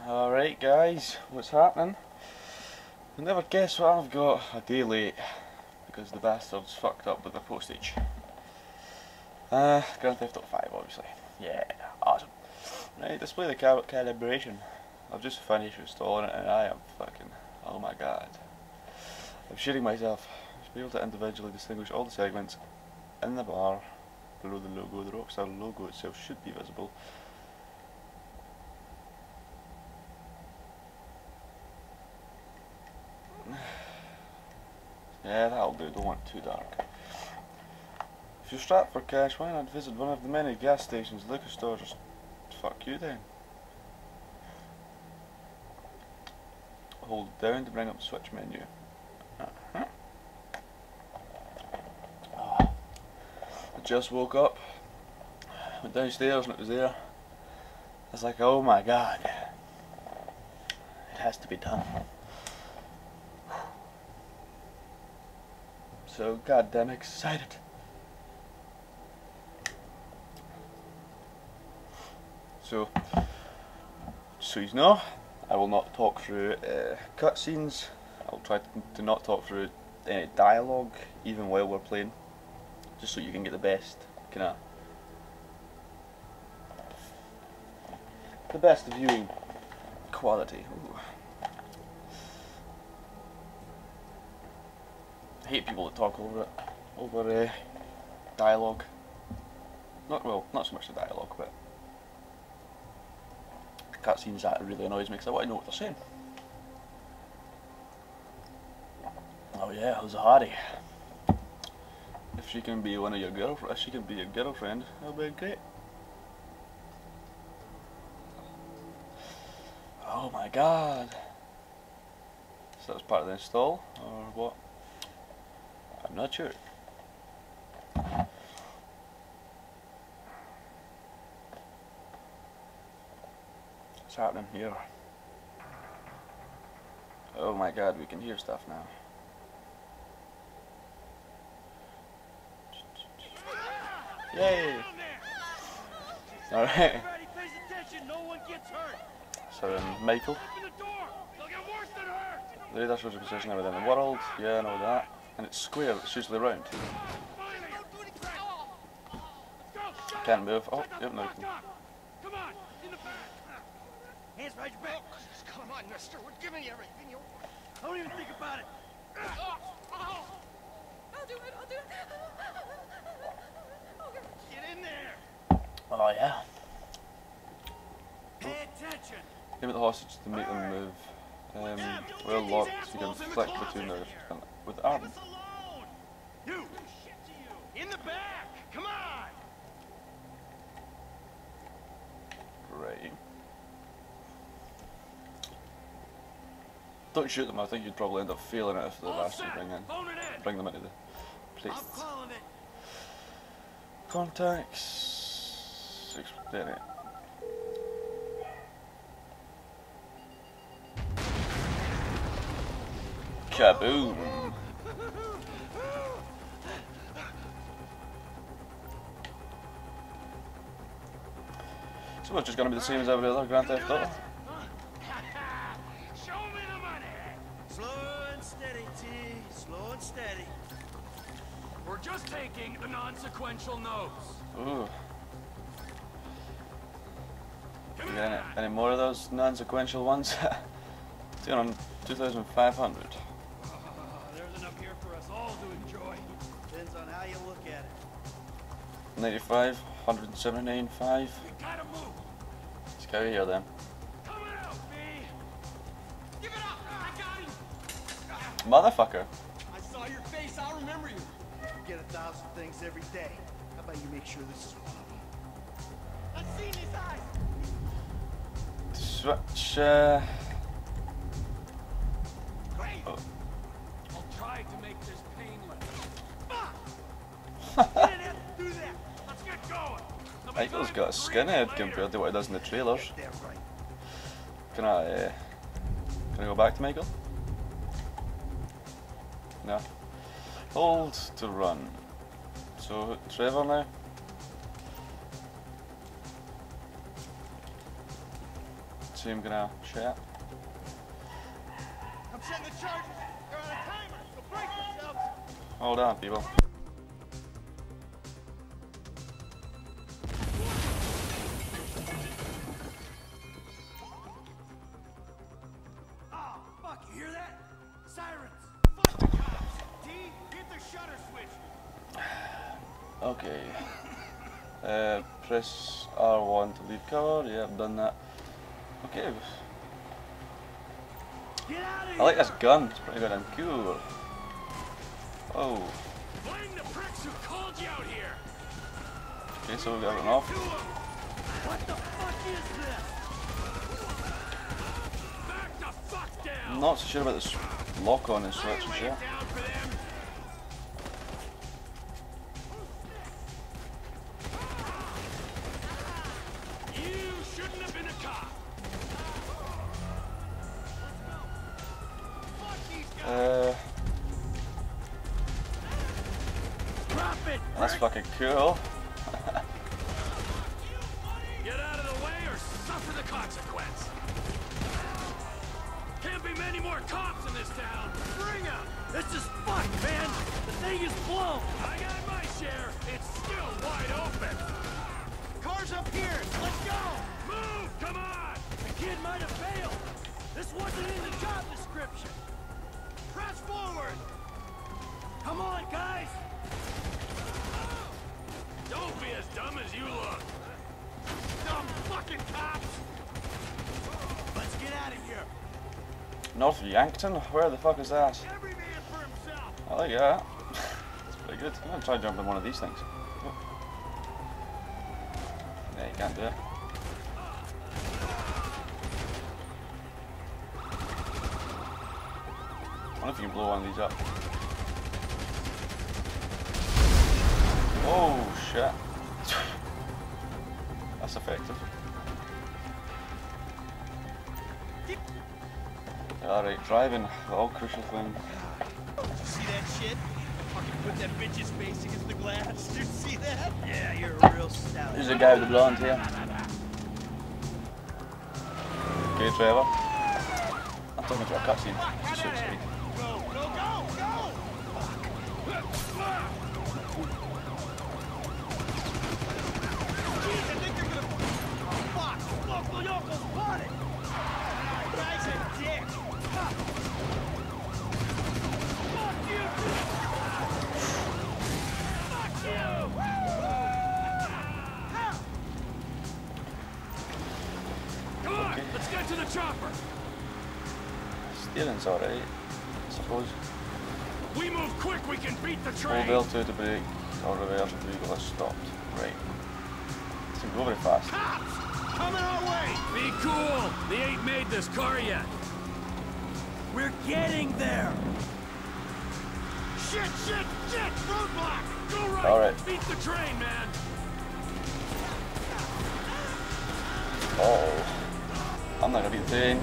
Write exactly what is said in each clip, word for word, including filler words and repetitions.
Alright guys, what's happening? You'll never guess what I've got a day late because the bastards fucked up with the postage. Uh, Grand Theft Auto five obviously. Yeah, awesome. Right, display the cal calibration. I've just finished installing it and I am fucking, oh my god. I'm shitting myself. I should be able to individually distinguish all the segments in the bar below the logo. The Rockstar logo itself should be visible. Yeah, that'll do, don't want it too dark. If you're strapped for cash, why not visit one of the many gas stations, liquor stores, or fuck you then. Hold down to bring up the switch menu. Uh-huh. Oh. I just woke up, went downstairs and it was there. I was like, oh my god, it has to be done. So goddamn excited. So, so you know, I will not talk through uh, cutscenes. I'll try to, to not talk through any dialogue, even while we're playing, just so you can get the best kind of the best viewing quality. Ooh. I hate people that talk over it, over uh, dialogue. Not well, not so much the dialogue, but cutscenes. That really annoys me because I want to know what they're saying. Oh yeah, how's Harry? If she can be one of your girlfriend, if she can be your girlfriend, that'll be great. Oh my god! So that was part of the install, or what? I'm not sure. What's happening here? Oh my god, we can hear stuff now. Yay! Alright. So um, Michael. The radar shows your position within the world. Yeah, I know that. And it's square, it's usually round. Can't move. Oh, yep, no. Come on, in the back. Hands behind your back. Come on, mister. We're giving you everything you want. Don't even think about it. I'll do it, I'll do it. Okay. Get in there. Oh yeah. Pay attention. Aim at the hostage to make them move. Um, we're locked, so you can flick between the with the arm. You. In the back. Come on. Right. Don't shoot them. I think you'd probably end up failing it if the bastards bring in, bring them into the place. I'm calling it. Contacts. Six. There it. Kaboom! So it's just going to be the same as every other Grand Theft Auto. Show me the money. Slow and steady, T. Slow and steady. We're just taking the non-sequential notes. Ooh. You got any, any more of those non-sequential ones? two thousand five hundred. There's enough here for us all to enjoy. Depends on how you look at it. ninety-five, one seventy-nine, five. We gotta move. Let's go here then. Coming out, B. Give it up. I got him. Motherfucker. I saw your face. I'll remember you. You get a thousand things every day. How about you make sure this is one of them? I've seen his eyes. Switch. Uh, Great. oh. I'll try to make this painless. You didn't have to do that. Let's get going. Michael's got a skinhead compared to what he does in the trailers. Can I, uh, can I go back to Michael? No. Hold to run. So, Trevor now? same kind of shit. I'm setting the charges. They're on a timer, so brace yourselves. Hold on, people. Oh, fuck, you hear that? Sirens. Fuck the cops. D, hit the shutter switch. Okay. Uh, press R one to leave cover. Yeah, I've done that. Okay. Get out of here. I like this gun. It's pretty good and cool. Oh. Blame the pricks who called you out here. Okay, so we've got it off. What the fuck is this? Back the fuck down. I'm not so sure about this lock on and switch and shit. Down for them. You shouldn't have been a cop. Fuck these guys. Uh, Drop it. that's fucking cool. Get out of the way or suffer the consequence. Can't be many more cops in this town. Bring them. This is fucked, man. The thing is blown. I got my share. It's still wide open. Car's up here. Let's go. Move. Come on. The kid might have failed. This wasn't in the job description. Press forward. Come on, guys. Don't be as dumb as you look. Dumb fucking cops. Let's get out of here. North Yankton? Where the fuck is that? Every man for himself. I like that. It's pretty good. I'm gonna try jumping on one of these things. Oh. Yeah, you can't do it. I wonder if you can blow one of these up. Oh shit. That's effective. Alright, driving, the all crucial thing. See that shit? Fucking put that bitch's face against the glass. Did you see that? Yeah, you're a real stout. There's a guy with the blonde hair. Okay, Trevor. I'm talking to a cutscene. It's so sweet. Go, go, go, go! Jeez, I think they're gonna... Oh, fuck! Local yokels spotted! Guy's a dick! Fuck you! Fuck you! Come on, Okay. let's get to the chopper! Steering's alright, I suppose. We move quick, we can beat the Hold train! L two to brake, or reverse if the vehicle has stopped. Right. It doesn't go very fast. Cops! Coming our way! Be cool! They ain't made this car yet. We're getting there! Shit, shit, shit! Roadblock! Go right! All right. Beat the train, man! Oh. I'm not gonna beat the thing.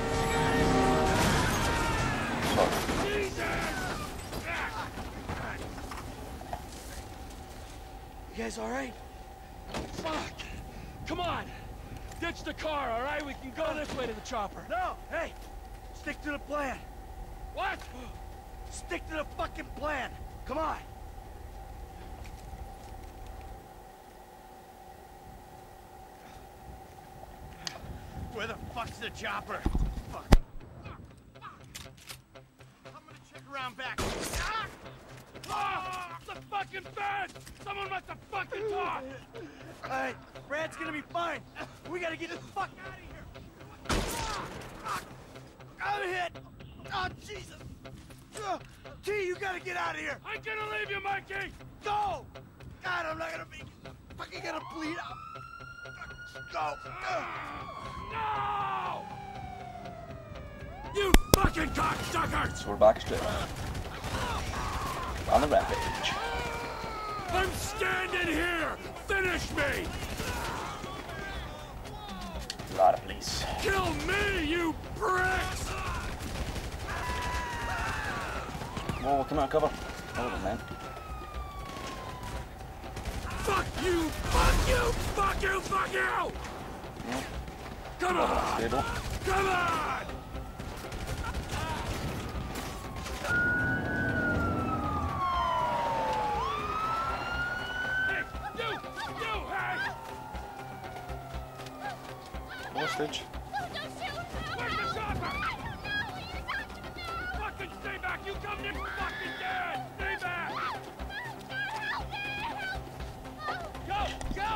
Fuck. You guys alright? Fuck! Come on! Ditch the car, alright? We can go this way to the chopper. No! Hey! Stick to the plan! What? Stick to the fucking plan! Come on! Where the fuck's the chopper? Fuck. I'm gonna check around back. Ah! Oh, the fucking fence! Someone must have fucking talked! Alright, Brad's gonna be fine. We gotta get the fuck out of here. Ah, fuck. I'm hit! Oh, Jesus! Uh, T, you gotta get out of here! I'm gonna leave you, Mikey! Go! God, I'm not gonna be fucking gonna bleed out. Go! Uh. No! You fucking cocksuckers! So we're back straight. On the rampage. I'm standing here! Finish me! A lot of police. Kill me, you pricks! Whoa, we'll come out of cover. Hold on, man. Fuck you! Fuck you! Fuck you! Fuck you! Yeah. Come on! Stable. Come on! Hey, you! You! Hey! Hostage. Where's the chopper? Fucking stay back! You come near fucking dead! Stay back! Go! Go!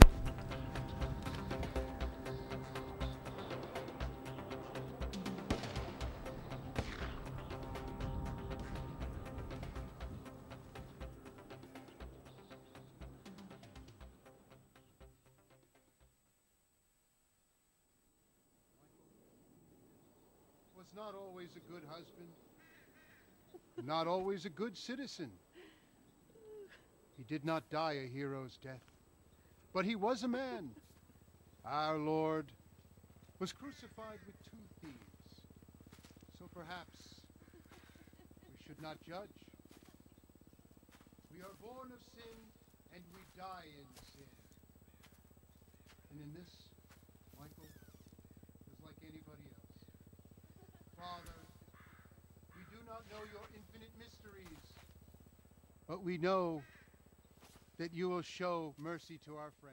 Was not always a good husband, not always a good citizen. He did not die a hero's death, but he was a man. Our Lord was crucified with two thieves, so perhaps we should not judge. We are born of sin, and we die in sin. And in this, Michael is like anybody else. Father, we do not know your infinite mysteries, but we know that you will show mercy to our friend.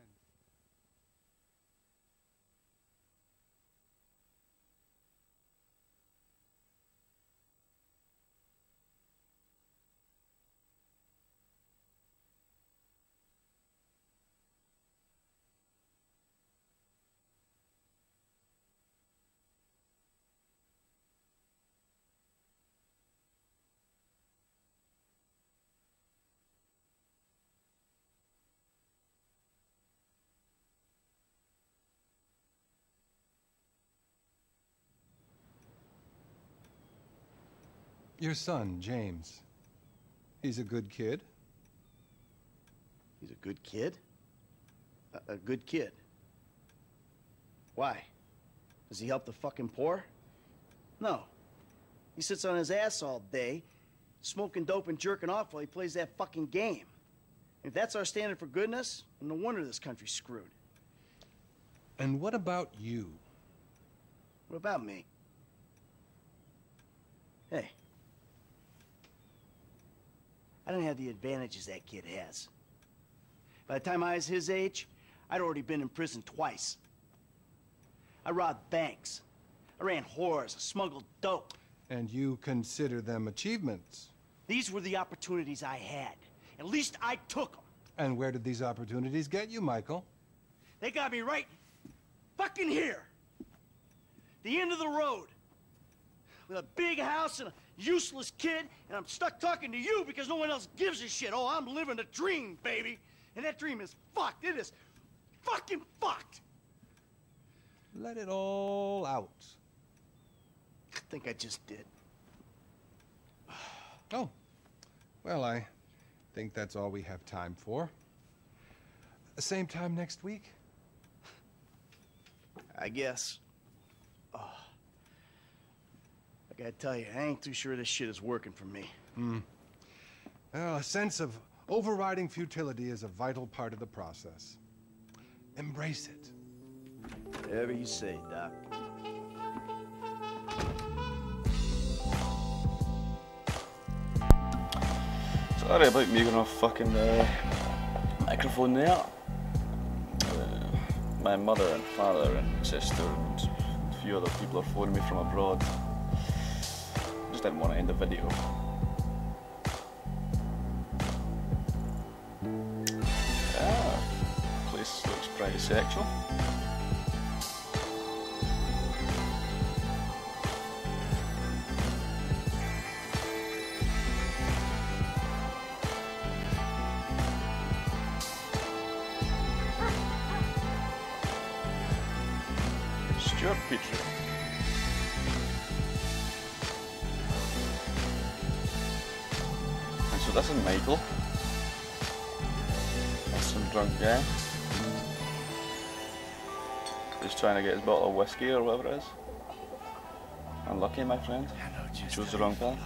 Your son, James. He's a good kid. He's a good kid? A, a good kid? Why? Does he help the fucking poor? No. He sits on his ass all day, smoking dope and jerking off while he plays that fucking game. If that's our standard for goodness, no wonder this country's screwed. And what about you? What about me? Hey. I don't have the advantages that kid has. By the time I was his age, I'd already been in prison twice. I robbed banks. I ran whores. I smuggled dope. And you consider them achievements? These were the opportunities I had. At least I took them. And where did these opportunities get you, Michael? They got me right fucking here. The end of the road. With a big house and a useless kid, and I'm stuck talking to you because no one else gives a shit. Oh, I'm living a dream, baby. And that dream is fucked. It is fucking fucked. Let it all out. I think I just did. Oh. Well, I think that's all we have time for. Same time next week? I guess. Oh. I gotta tell you, I ain't too sure this shit is working for me. Hmm. Well, a sense of overriding futility is a vital part of the process. Embrace it. Whatever you say, Doc. Sorry about muting off fucking uh, microphone there. Uh, my mother and father and sister and a few other people are phoning me from abroad. Just didn't want to end the video. Ah, place looks pretty sexual. Stuart Petrie. And so this is Michael. That's some drunk guy. He's trying to get his bottle of whiskey or whatever it is. Unlucky, my friend. Chose the wrong path.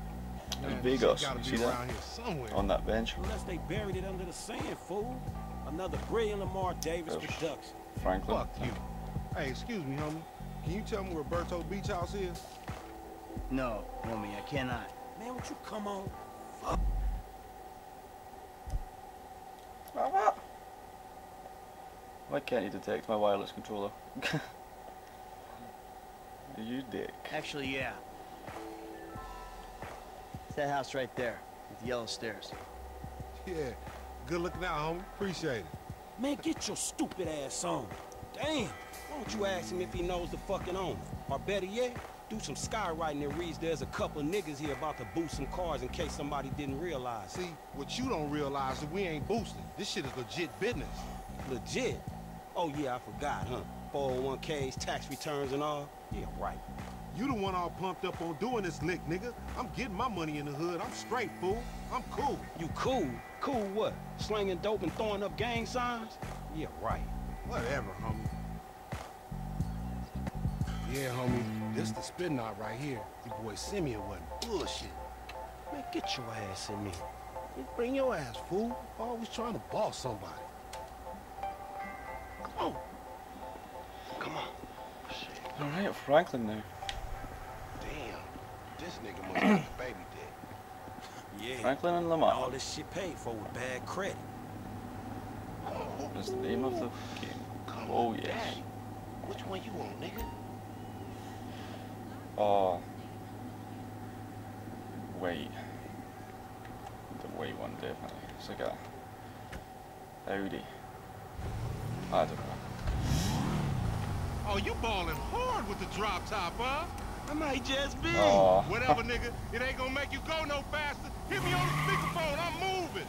There's Vegas, you see that? On that bench. Unless they buried it under the sand, fool. Another brilliant Lamar Davis There's production. Franklin. Fuck you. Hey, excuse me, homie. Can you tell me where Berto Beach House is? No, homie, I cannot. Man, would you come on? What, what? Why can't you detect my wireless controller? You dick. Actually, yeah. It's that house right there, with the yellow stairs. Yeah. Good looking out, homie. Appreciate it. Man, get your stupid ass on. Damn. Why don't you ask him if he knows the fucking owner? Or better yet, do some skywriting that reads there's a couple niggas here about to boost some cars in case somebody didn't realize. See, what you don't realize is we ain't boosting. This shit is legit business. Legit? Oh yeah, I forgot, huh? four oh one Ks, tax returns and all? Yeah, right. You the one all pumped up on doing this lick, nigga. I'm getting my money in the hood. I'm straight, fool. I'm cool. You cool? Cool what? Slinging dope and throwing up gang signs? Yeah, right. Whatever, homie. Yeah, homie. This the spin knot right here. Your boy Simeon wasn't bullshit. Man, get your ass in there. Hey, bring your ass, fool. Always trying to boss somebody. Come on. Come on. Shit. Alright, Franklin now. Damn. This nigga must have a baby dick. Yeah. Franklin and All Lamar this shit paid for with bad credit. is the name of the game. Oh yes. Daddy. Which one you want, nigga? Oh. Wait. The wait one, definitely. It's like a Audi. I don't know. Oh, you balling hard with the drop top, huh? I might just be. Oh. Whatever, nigga. It ain't gonna make you go no faster. Hit me on the speakerphone. I'm moving.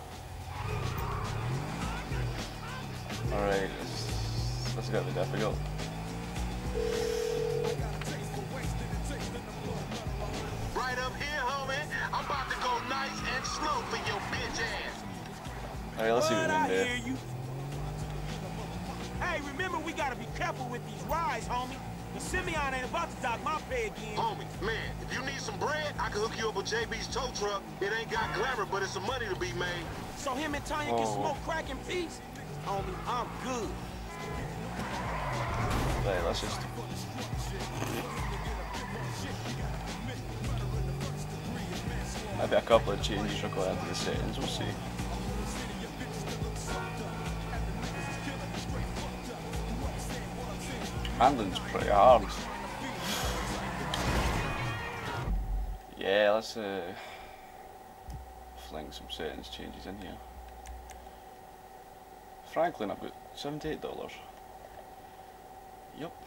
Alright, let's, let's get the difficult. Right up here, homie. I'm about to go nice and slow for your bitch ass. Alright, let's see what But we I can hear do. you. Hey, remember we gotta be careful with these rides, homie. The Simeon ain't about to dock my pay again. Homie, man, if you need some bread, I can hook you up with J B's tow truck. It ain't got glamour, but it's some money to be made. So him and Tanya can Oh. smoke crack in peace? Homie, I'm good. Right, let's just. Maybe a couple of changes required to the settings, we'll see. Handling's pretty hard. Yeah, let's uh, fling some settings changes in here. Franklin, I've got seventy-eight dollars. Yup.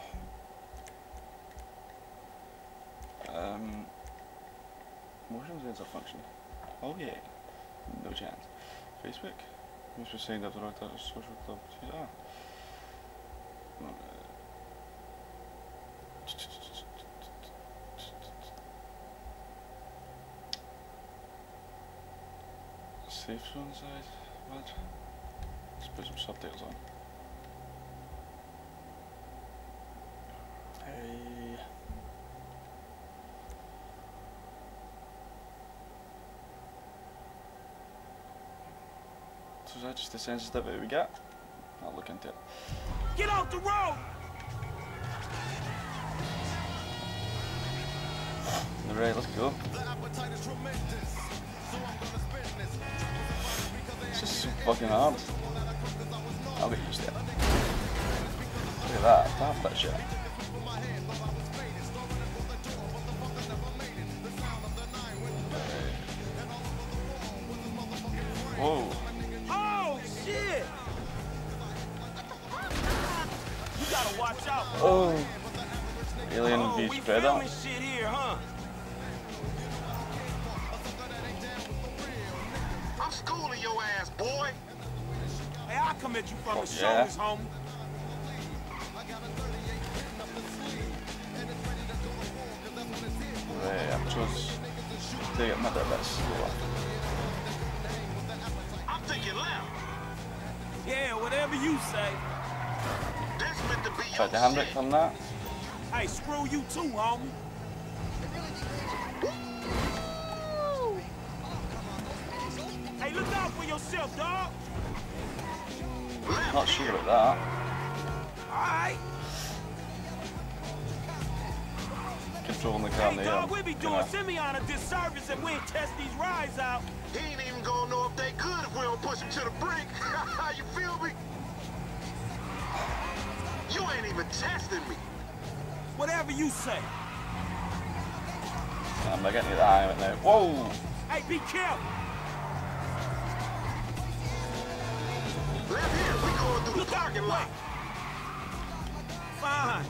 Um, motion sensor function. Oh yeah, no chance. Facebook. Must be signed up to the right social club. Ah. Safe zone size. What? Let's put some subtitles on. Hey. So is that just the sensitivity we get? I'll look into it. Get off the road! Alright, let's go. This is so fucking hard. I'll get used to it. Look at that, tap that shit. Whoa. Oh, shit! You gotta watch out. Oh. Alien oh, v we Predator. filming shit here, huh? I'm schooling your ass, boy. Hey, I'll come at you from Oh, the yeah. shoulders, homie. Right, I'm just take it a bit slower. I'm thinking left. Yeah, whatever you say. This meant to be Try your the handbrake shit. on that. Hey, screw you too, homie. Hey, look out for yourself, dog. Not sure about that. Alright. Controlling the car in the Hey, air. dog, we be doing Simeon a disservice if we ain't test these rides out. He ain't even gonna know if they good if we don't push him to the brink. You feel me? You ain't even testing me. Whatever you say. I'm not getting to the eye right now. Whoa! Hey, be careful. Left here, we going through the parking lot. Fine.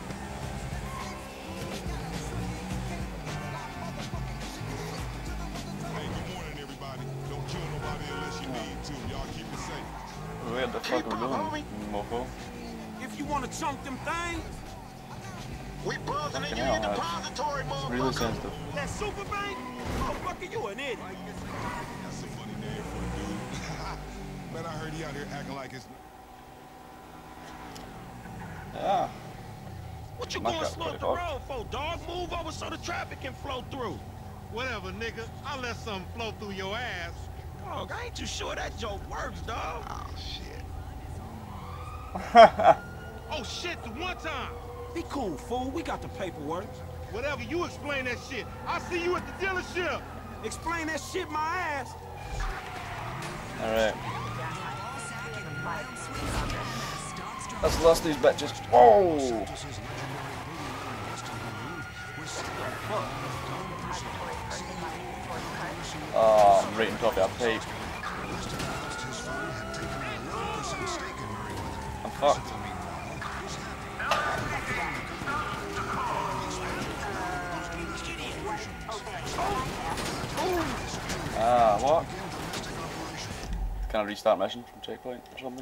Hey, good morning, everybody. Don't kill nobody unless you need to. Y'all keep it safe. Where the fuck are we going, mofo? If you want to chunk them things, We buzzing in Fucking Union hell, Depository, It's really motherfucker. sensitive. that super bank, motherfucker, you an idiot. That's a funny name for a dude. Man, I heard he out here acting like it's... Yeah. What you Knock going out slow up the pretty road for, dog? Move over so the traffic can flow through. Whatever, nigga. I'll let something flow through your ass. Dog, I ain't too sure that joke works, dog. Oh, shit. Oh, shit, the one time. Be cool, fool. We got the paperwork. Whatever, you explain that shit. I'll see you at the dealership. Explain that shit my ass. Alright. Let's lost these bitches. Whoa! Oh, I'm right on top of that pipe. I'm fucked. Ah, what? Can I restart mission from checkpoint or something?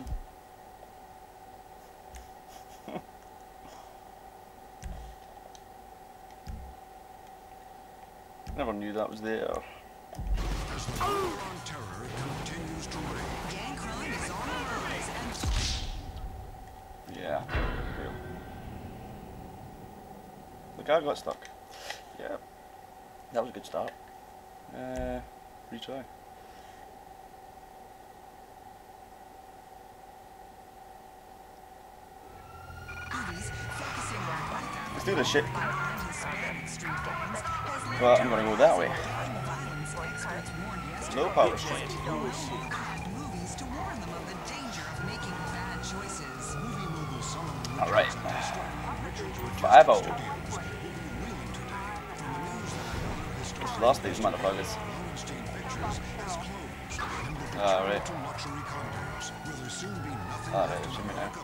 Never knew that was there. As the war on terror continues to rage. Gang crime is on the rise and... Yeah. Cool. The car got stuck. Yeah. That was a good start. Uh, retry. Let's do this shit. Well, I'm gonna go that way. No power restraint. Alright. Five-oh. Just lost these motherfuckers. Alright. Alright, it's me now.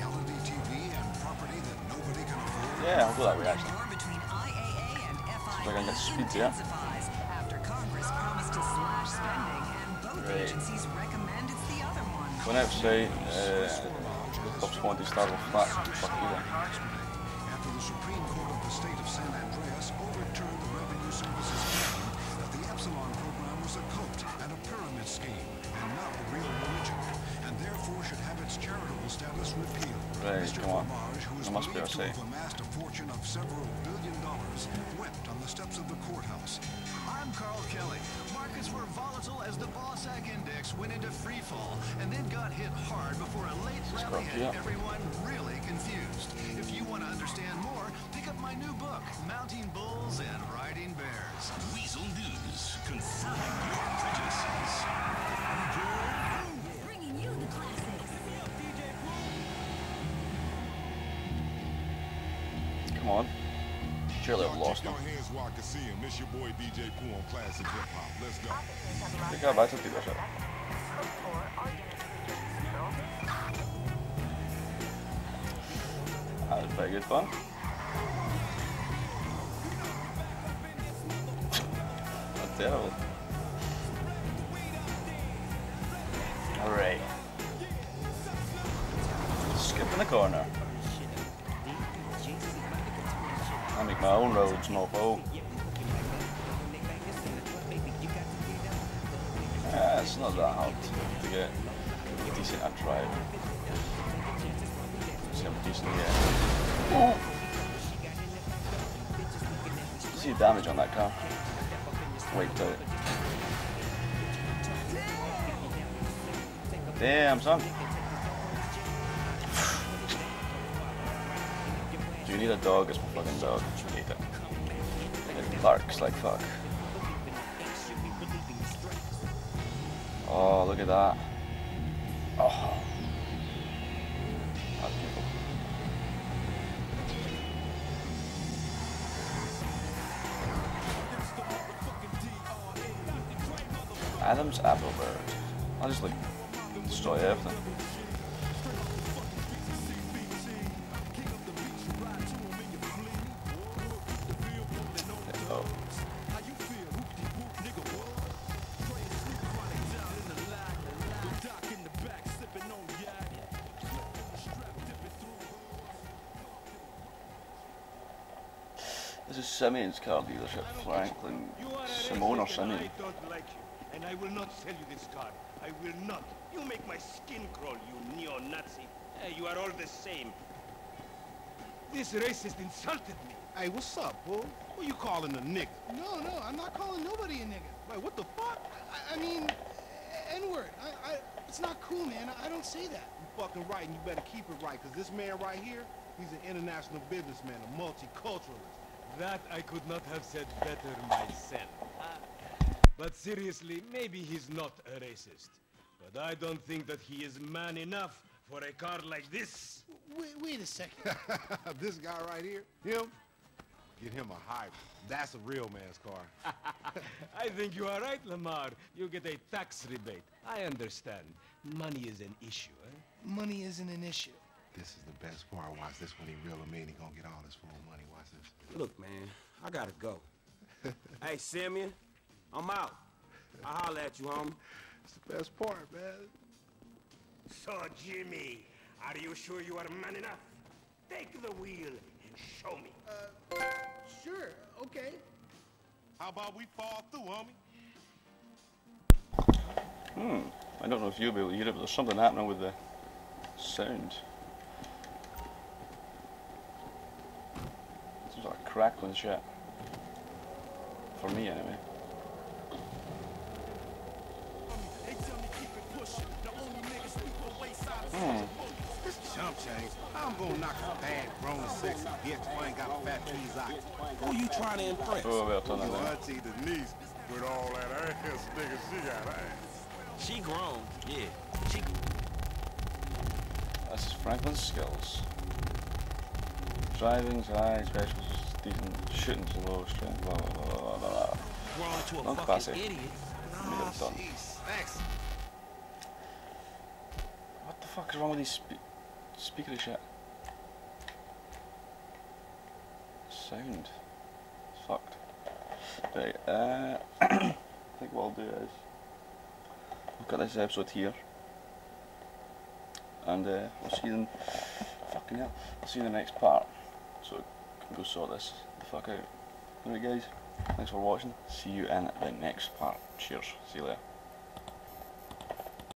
Yeah, I'll go that way actually. So I can get speed here. Right. Going outside, uh, the cops want to start with flat. Fuck you then. After the Supreme Court of the state of San Andreas overturned the Revenue Service's claim that the Epsilon program was a cult and a pyramid scheme and not a real religion, and therefore should have its charitable status repealed. Right, Mister come on. Fromage, who is There must be believed a to say. have amassed a fortune of several billion dollars, wept on the steps of the courthouse. I'm Carl Kelly. Markets were volatile as the Bossack Index went into free fall and then got hit hard before a late rally had everyone really confused. If you want to understand more, pick up my new book, Mounting Bulls and Riding Bears. Weasel News, confirming your prejudices. Bringing you the classics. Come on. Surely I've lost Keep them. your hands where I can see him. This your boy D J Pooh on Classic Hip Hop. Let's go. I think I'm about to do that shit. That was very good fun. Not terrible. Alright. Skip in the corner. I make my own roads, mofo. Yeah, it's not that hard to get decent at drive. See, I'm decent, yeah. See the damage on that car. Wiped out. Damn, son. Do you need a dog? It's my fucking dog. I need it. It barks like fuck. Oh, look at that. Oh. That's beautiful. Adam's apple bird. I'll just like destroy everything. Oh. This is Simeon's car dealership, Franklin, Simone or Simeon. I don't like you, and I will not sell you this car. I will not. You make my skin crawl, you neo-Nazi. Hey, you are all the same. This racist insulted me. Hey, what's up, bull? Who you calling a nigga? No, no, I'm not calling nobody a nigga. Wait, what the fuck? I, I mean, N-word. I, I, it's not cool, man. I, I don't say that. You fucking right, and you better keep it right, because this man right here, he's an international businessman, a multiculturalist. That I could not have said better myself. But seriously, maybe he's not a racist. But I don't think that he is man enough for a car like this. Wait, wait a second. This guy right here, him, get him a hybrid. That's a real man's car. I think you are right, Lamar. You get a tax rebate. I understand. Money is an issue, eh? Money isn't an issue. This is the best part. Watch this when he reel him in. He gonna get all his full money. Watch this. Look, man, I gotta go. Hey, Simeon, I'm out. I'll holler at you, homie. It's the best part, man. So, Jimmy, are you sure you are man enough? Take the wheel and show me. Uh, sure, okay. How about we fall through, homie? Hmm. I don't know if you'll be able to hear it, but there's something happening with the sound. Some sort of crackling shit. For me, anyway. Hmm. This chump change. I'm gonna knock a bad, grown, sexy bitch who ain't got a fat cheese eye. Who you trying to impress? Oh, well, turn that Your down. auntie Denise with all that ass, nigga, she got ass. She grown, yeah. She. This is Franklin's skills. Driving, high, specials, decent, shooting low, strength, blah blah blah blah blah. Grown to a Non fucking classic. idiot. Middle done. Jeez, thanks. What the fuck is wrong with these spe speakery shit? Sound. It's fucked. Right, uh, I think what I'll do is we'll cut this episode here. And uh, we'll see you in fucking hell. I'll see you in the next part. So I can go sort this the fuck out. Alright guys, thanks for watching. See you in the next part. Cheers. See you later.